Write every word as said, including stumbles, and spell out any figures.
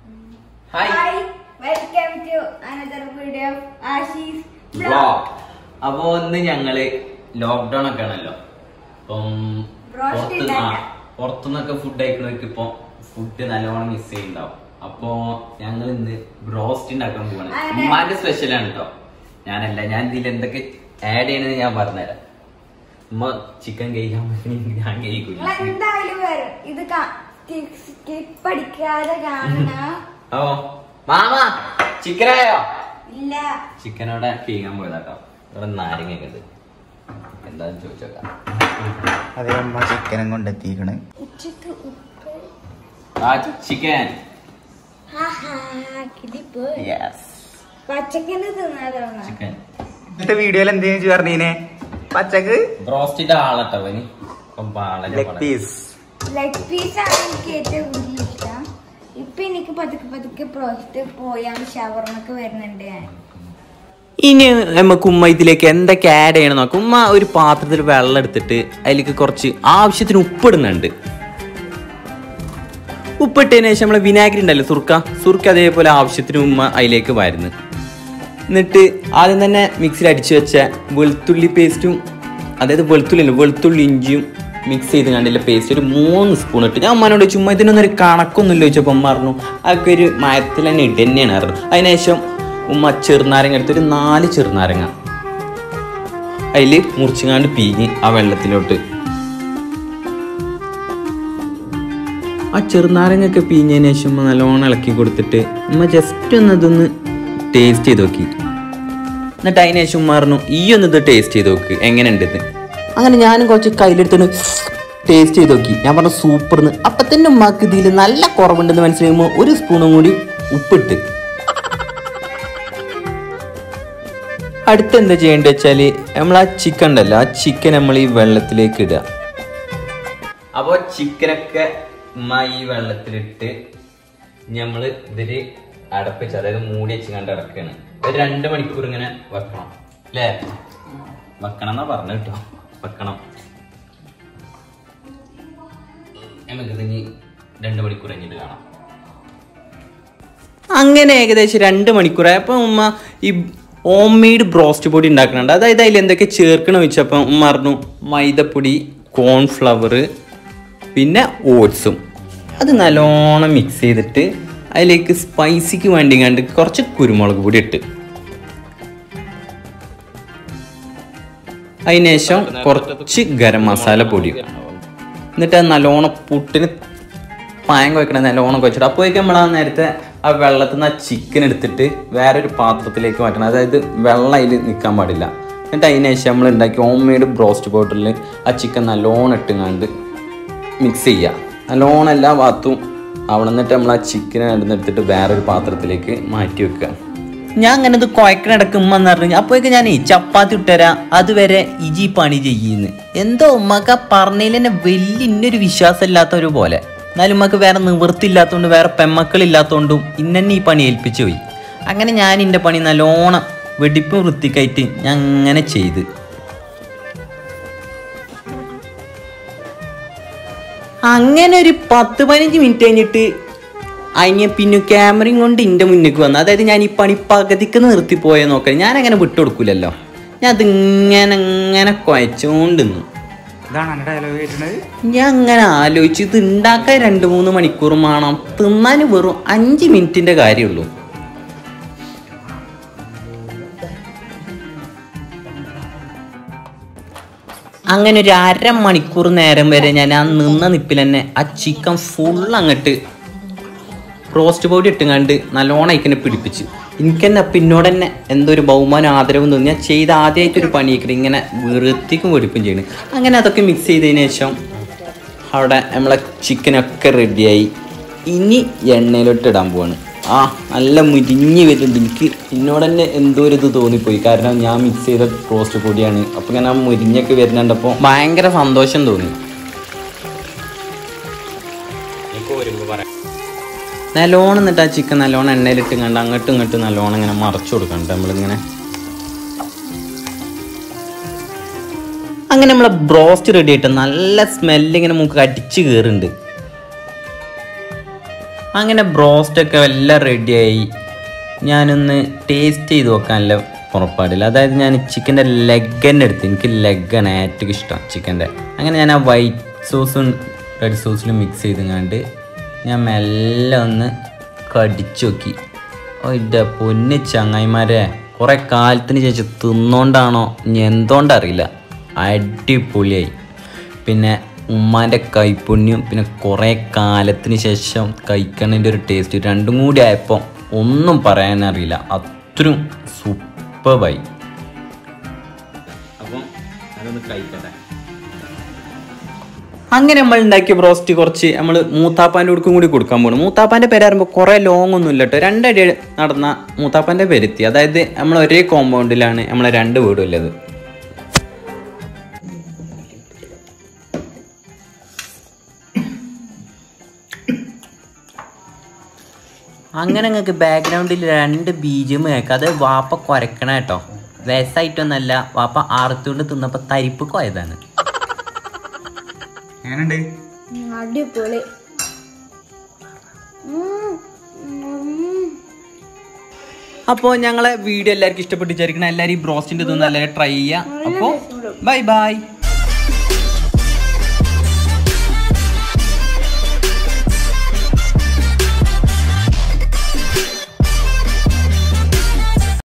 Hi. Hi. Welcome to another video of Ashiisvlog. അപ്പൊ ഇന്ന് ഞങ്ങള് ലോക്ക്ഡൌൺ ഒക്കെ ആണല്ലോ. അപ്പം പുറത്തുനിന്നൊക്കെ ഫുഡ് കഴിക്കണവർക്ക് ഇപ്പൊ ഫുഡ് നല്ലോണം മിസ് ചെയ്യുന്നുണ്ടാവും. അപ്പൊ ഞങ്ങൾ ഇന്ന് ബ്രോസ്റ്റ് ഉണ്ടാക്കാൻ പോവാണ്. ഉമ്മാന്റെ സ്പെഷ്യൽ ആണ് കേട്ടോ. ഞാനല്ല, ഞാൻ ഇതിൽ എന്തൊക്കെ ആഡ് ചെയ്യണമെന്ന് ഞാൻ പറഞ്ഞുതരാം. ഉമ്മ ചിക്കൻ കഴിക്കാൻ ഞാൻ കഴിക്കില്ല. ഇത് പഠിക്കാതെ കാണണം. ഓ മാമ ചിക്കനായോ? ഇല്ല, ചിക്കനോടെ കഴിക്കാൻ പോയതാട്ടോ. ഇവിടെ നാരങ്ങയൊക്കെ ഉണ്ട്, എന്താന്ന് ചോദിച്ചോക്കാം. അതെ, അമ്മ ചിക്കനും കൊണ്ടെത്തിക്കണ്. ആ ചിക്കൻ പച്ചക്കന് തിന്നാതാണ് ചിക്കൻ. ഇന്നത്തെ വീഡിയോയിൽ എന്തെന്ന് പറഞ്ഞീനെ? പച്ചക്ക് ബ്രോസ്റ്റിന്റെ ആളട്ടോ ഇനി. ലെഗ് പീസ് ലെഗ് പീസ് ആണ് എനിക്ക് ഏറ്റവും കൂടുതൽ ഇഷ്ടം. ഇപ്പൊ എനിക്ക് പതുക്കെ പതുക്കെ ബ്രോസ്റ്റ് പോയാൽ ഷവർമ്മക്ക് വരുന്നുണ്ട് ഞാൻ. ഇനി നമുക്ക് ഉമ്മ ഇതിലേക്ക് എന്തൊക്കെ ആഡ് ചെയ്യണം നോക്കാം. ഉമ്മ ഒരു പാത്രത്തിൽ വെള്ളം എടുത്തിട്ട് അതിലേക്ക് കുറച്ച് ആവശ്യത്തിന് ഉപ്പിടുന്നുണ്ട്. ഉപ്പിട്ടതിന് ശേഷം നമ്മളെ വിനാഗിരി ഉണ്ടല്ലോ, സുർക്ക സുർക്ക അതേപോലെ ആവശ്യത്തിന് ഉമ്മ അതിലേക്ക് വരുന്നു. എന്നിട്ട് ആദ്യം തന്നെ മിക്സിയിൽ അടിച്ചു വെച്ച വെളുത്തുള്ളി പേസ്റ്റും, അതായത് വെളുത്തുള്ളി അല്ല വെളുത്തുള്ളി ഇഞ്ചിയും മിക്സ് ചെയ്ത് കണ്ടില്ല പേസ്റ്റ് ഒരു മൂന്ന് സ്പൂൺ ഇട്ട്. ഞാൻ ഉമ്മനോട് ചുമ്മാ ഇതിനൊന്നൊരു കണക്കൊന്നുമില്ല ചോദിച്ചപ്പോൾ ഉമ്മ പറഞ്ഞു അതൊക്കെ ഒരു മയത്തിൽ തന്നെ ഇട്ട് തന്നെയാണ് പറഞ്ഞു. അതിനുശേഷം ഉമ്മ ചെറുനാരങ്ങ എടുത്തൊരു നാല് ചെറുനാരങ്ങ അതിൽ മുറിച്ചുകാണ്ട് പീഞ്ഞ് ആ വെള്ളത്തിലോട്ട്. ആ ചെറുനാരങ്ങൊക്കെ പീഞ്ഞതിന് ശേഷം ഉമ്മ നല്ലോണം ഇളക്കി കൊടുത്തിട്ട് ഉമ്മ ജസ്റ്റ് ഒന്ന് ഇതൊന്ന് ടേസ്റ്റ് ചെയ്ത് നോക്കി. എന്നിട്ട് അതിന് ശേഷം ഉമ്മ പറഞ്ഞു ഈ ഒന്ന് ഇത് ടേസ്റ്റ് ചെയ്ത് നോക്ക് എങ്ങനെയുണ്ട് ഇത്. അങ്ങനെ ഞാനും കുറച്ച് കയ്യിലെടുത്തൊന്ന് ടേസ്റ്റ് ചെയ്ത് നോക്കി. ഞാൻ പറഞ്ഞു സൂപ്പർന്ന്. അപ്പം തന്നെ ഉമ്മാക്ക് ഇതിൽ നല്ല കുറവുണ്ടെന്ന് മനസ്സിലാകുമ്പോൾ ഒരു സ്പൂണും കൂടി ഉപ്പിട്ട്. അടുത്ത് എന്താ ചെയ്യേണ്ടത് വെച്ചാൽ നമ്മൾ ആ ചിക്കൻ ഉണ്ടല്ലോ, ആ ചിക്കൻ നമ്മൾ ഈ വെള്ളത്തിലേക്ക് ഇടുക. അപ്പൊ ചിക്കനൊക്കെ ഉമ്മ ഈ വെള്ളത്തിലിട്ട് നമ്മള് ഇതില് അടപ്പിച്ച്, അതായത് മൂടി വെച്ച് കണ്ട് അടക്കാണ്. ഒരു രണ്ട് മണിക്കൂർ ഇങ്ങനെ വെക്കണം അല്ലേ? വെക്കണം എന്നാ പറഞ്ഞു കേട്ടോ, വെക്കണം. നമുക്കിത് ഇനി രണ്ട് മണിക്കൂർ കഴിഞ്ഞിട്ട് കാണാം. അങ്ങനെ ഏകദേശം രണ്ട് മണിക്കൂറായി. അപ്പം ഉമ്മ ഈ ഹോം മെയ്ഡ് ബ്രോസ്റ്റ് പൊടി ഉണ്ടാക്കുന്നുണ്ട്. അതായത് അതിൽ എന്തൊക്കെ ചേർക്കണം വെച്ചപ്പം ഉമ്മ പറഞ്ഞു മൈദപ്പൊടി, കോൺഫ്ലവർ, പിന്നെ ഓട്സും. അത് നല്ലോണം മിക്സ് ചെയ്തിട്ട് അതിലേക്ക് സ്പൈസിക്ക് വേണ്ടി കണ്ട് കുറച്ച് കുരുമുളക് പൊടി ഇട്ട്, അതിനുശേഷം കുറച്ച് ഗരം മസാല പൊടി, എന്നിട്ട് അത് നല്ലോണം പുട്ടിന് പായം കുഴക്കണം, നല്ലോണം കുഴച്ചിട്ട്. അപ്പോഴേക്കും നമ്മൾ ആ നേരത്തെ ആ വെള്ളത്തിൽ നിന്ന് ആ ചിക്കൻ എടുത്തിട്ട് വേറൊരു പാത്രത്തിലേക്ക് മാറ്റണം. അതായത് വെള്ളം അതിൽ നിൽക്കാൻ പാടില്ല. എന്നിട്ട് അതിന് ശേഷം നമ്മൾ ഉണ്ടാക്കി ഹോം മെയ്ഡ് ബ്രോസ്റ്റ് പൗഡറിൽ ആ ചിക്കൻ നല്ലോണം ഇട്ടുങ്ങാണ്ട് മിക്സ് ചെയ്യുക. നല്ലോണം എല്ലാ ഭാഗത്തും അവിടെ നിന്നിട്ട് നമ്മൾ ആ ചിക്കനെ എടുത്തിട്ട് വേറൊരു പാത്രത്തിലേക്ക് മാറ്റി വെക്കുക. ഞാൻ അങ്ങനെ ഇത് കുഴക്കണിടക്ക് ഉമ്മ എന്ന് പറഞ്ഞു. അപ്പോഴേക്കും ഞാൻ ഈ ചപ്പാത്തി ഇട്ടുതരാം, അതുവരെ ഇജി പണി ചെയ്യുന്നു. എന്തോ ഉമ്മക്ക് ആ പറഞ്ഞതിൽ തന്നെ വലിയ ഇന്നൊരു വിശ്വാസം ഇല്ലാത്തവര് പോലെ. എന്നാലും ഉമ്മക്ക് വേറെ നിവൃത്തിയില്ലാത്തതുകൊണ്ട്, വേറെ പെമ്മക്കളില്ലാത്തതുകൊണ്ടും ഇന്നെ ഈ പണി ഏൽപ്പിച്ചു പോയി. അങ്ങനെ ഞാൻ എൻ്റെ പണി നല്ലോണം വെടിപ്പും വൃത്തിക്കായിട്ട് ഞാൻ അങ്ങനെ ചെയ്ത്. അങ്ങനെ ഒരു പത്ത് പതിനഞ്ച് മിനിറ്റ് കഴിഞ്ഞിട്ട് അതിന് പിന്നെ ക്യാമറയും കൊണ്ട് എൻ്റെ മുന്നിലേക്ക് വന്നു. അതായത് ഞാൻ ഈ പണി പകുതിക്ക് നിർത്തിപ്പോയെ നോക്കാം. ഞാൻ അങ്ങനെ വിട്ടു കൊടുക്കൂലല്ലോ. ഞാൻ അതിങ്ങനെ അങ്ങനെ കുഴച്ചുകൊണ്ട് നിന്നു. ഞാൻ അങ്ങനെ ആലോചിച്ച് ഇത് ഉണ്ടാക്കാൻ രണ്ട് മൂന്ന് മണിക്കൂർ വേണം, തിന്നാൻ വെറും അഞ്ച് മിനിറ്റിൻ്റെ കാര്യമുള്ളൂ. അങ്ങനെ ഒരു അരമണിക്കൂർ നേരം വരെ ഞാൻ ആ നിന്ന നിപ്പിൽ തന്നെ ആ ചിക്കൻ ഫുൾ അങ്ങോട്ട് റോസ്റ്റ് പൊടി ഇട്ടുകൊണ്ട് നല്ലോണം അതിനെ പിടിപ്പിച്ച്. എനിക്ക് തന്നെ പിന്നോട് തന്നെ എന്തോ ഒരു ബഹുമാനം ആദരവും തോന്നി. ഞാൻ ചെയ്ത ആദ്യമായിട്ടൊരു പണിയൊക്കെ ഇങ്ങനെ വൃത്തിക്കും വെടിപ്പും ചെയ്യണം. അങ്ങനെ അതൊക്കെ മിക്സ് ചെയ്തതിന് ശേഷം അവിടെ നമ്മളെ ചിക്കനൊക്കെ റെഡിയായി. ഇനി എണ്ണയിലോട്ട് ഇടാൻ പോവാണ്. ആ നല്ല മുരിഞ്ഞ് വരുന്നുണ്ട്. എനിക്ക് എന്നോട് തന്നെ എന്തോ ഒരു ഇത് തോന്നിപ്പോയി, കാരണം ഞാൻ മിക്സ് ചെയ്ത റോസ്റ്റ് പൊടിയാണ്. അപ്പോൾ ഇങ്ങനെ ആ മുരിഞ്ഞൊക്കെ വരുന്നുണ്ടപ്പോൾ ഭയങ്കര സന്തോഷം തോന്നി. നല്ലോണം എന്നിട്ട് ആ ചിക്കൻ നല്ലോണം എണ്ണയിലിട്ട് കണ്ട് അങ്ങോട്ടും ഇങ്ങോട്ടും നല്ലോണം ഇങ്ങനെ മറച്ചു കൊടുക്കണ്ട നമ്മളിങ്ങനെ. അങ്ങനെ നമ്മളെ ബ്രോസ്റ്റ് റെഡി ആയിട്ട് നല്ല സ്മെല്ലിങ്ങനെ നമുക്ക് അടിച്ച് കയറുന്നുണ്ട്. അങ്ങനെ ബ്രോസ്റ്റൊക്കെ എല്ലാം റെഡിയായി. ഞാനൊന്ന് ടേസ്റ്റ് ചെയ്ത് നോക്കാനല്ല പുറപ്പാടില്ല. അതായത് ഞാൻ ചിക്കൻ്റെ ലെഗ് തന്നെ എടുത്ത്. എനിക്ക് ലെഗാണ് ഏറ്റവും ഇഷ്ടം ചിക്കൻ്റെ. അങ്ങനെ ഞാൻ ആ വൈറ്റ് സോസും റെഡ് സോസിലും മിക്സ് ചെയ്തങ്ങാണ്ട് ഞാൻ മെല്ലെ ഒന്ന് കടിച്ചു നോക്കി. ഓ എൻ്റെ പൊന്ന് ചങ്ങായിമാരെ, കുറേ കാലത്തിന് ശേഷം തിന്നോണ്ടാണോ ഇനി എന്തുകൊണ്ടറിയില്ല, അടിപൊളിയായി. പിന്നെ ഉമ്മാൻ്റെ കൈപ്പുണ്യം, പിന്നെ കുറേ കാലത്തിന് ശേഷം കഴിക്കണതിൻ്റെ ഒരു ടേസ്റ്റ് രണ്ടും കൂടി ആയപ്പോൾ ഒന്നും പറയാനറിയില്ല, അത്രയും സൂപ്പറായി. അപ്പം അതൊന്ന് കഴിക്കട്ടെ. അങ്ങനെ നമ്മൾ ഉണ്ടാക്കിയ ബ്രോസ്റ്റ് കുറച്ച് നമ്മൾ മൂത്താപ്പാൻ്റെ കൊടുക്കും കൂടി കൊടുക്കാൻ പോകണം. മൂത്താപ്പാൻ്റെ പേര് പറയുമ്പോൾ കുറേ ലോങ് ഒന്നും ഇല്ല കേട്ടോ. രണ്ടടി നടന്ന മൂത്താപ്പാൻ്റെ പേരെത്തി. അതായത് നമ്മൾ ഒരേ കോമ്പൗണ്ടിലാണ് നമ്മളെ രണ്ട് വീടും ഉള്ളത്. അങ്ങനെ നിങ്ങൾക്ക് ബാക്ക്ഗ്രൗണ്ടിൽ രണ്ട് ബീജം കേൾക്കാം. അത് വാപ്പ കുരക്കണ കേട്ടോ, വയസ്സായിട്ടൊന്നല്ല, വാപ്പ ആർത്തുകൊണ്ട് തിന്നപ്പോൾ തരിപ്പ് കോയതാണ്. അടിപൊളി. അപ്പോൾ ഞങ്ങളെ വീഡിയോ എല്ലാവർക്കും ഇഷ്ടപ്പെട്ട് വിചാരിക്കണം. എല്ലാവരും ഈ ബ്രോസ്റ്റിൻ്റെ തിന്ന് എല്ലാവരും ട്രൈ ചെയ്യുക. അപ്പോൾ ബൈ ബൈ.